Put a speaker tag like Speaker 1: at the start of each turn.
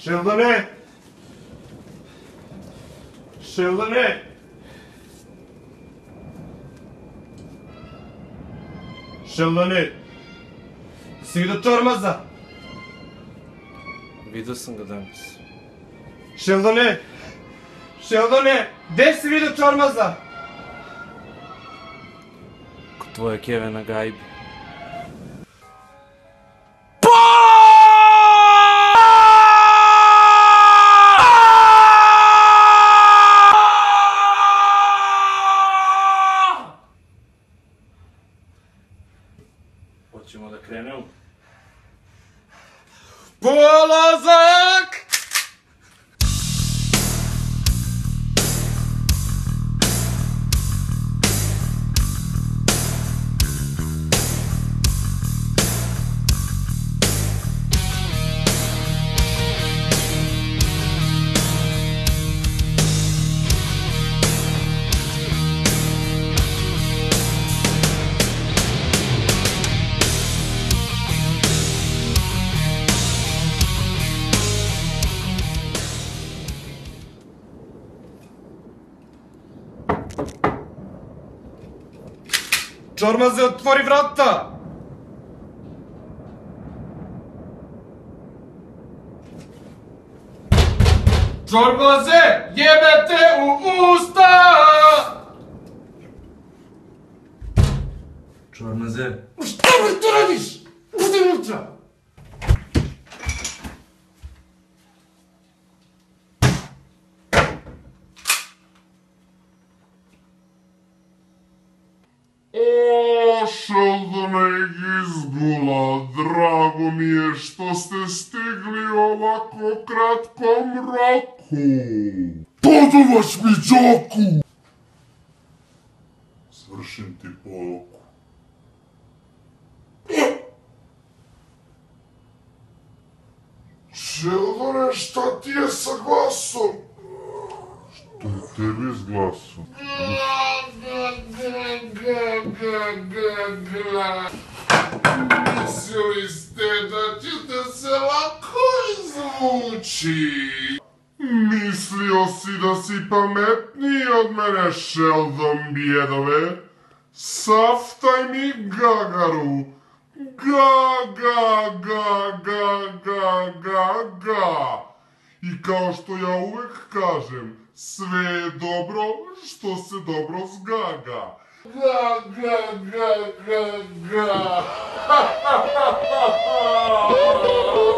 Speaker 1: Sheldone! Sheldone! Sheldone! Si vidio Čormaza?
Speaker 2: Vidio sam ga danas.
Speaker 1: Sheldone! Sheldone! Gde si vidio Čormaza?
Speaker 2: Kod tvoje keve na gajbi. Hoćemo da krenemo?
Speaker 1: Polazak! Čormaze, otvori vrata! Čormaze, jebete u usta!
Speaker 2: Čormaze.
Speaker 1: Šta mi to radiš? Budi unutra!
Speaker 3: O, Sheldone Izgula, drago mi je što ste stigli ovako kratkom roku. Todorovic mi džaku! Svršim ti poruku. Sheldone, šta ti je sa glasom? Što je tebi s glasom? Mislili ste da ćete se lako izvući? Mislio si da si pametniji od mene, Sheldon bjedove? Saftaj mi gagaru. Ga, ga, ga, ga, ga, ga, ga. I kao što ja uvek kažem, sve je dobro što se dobro zgaga. Ga, ga, ga, ga, ga.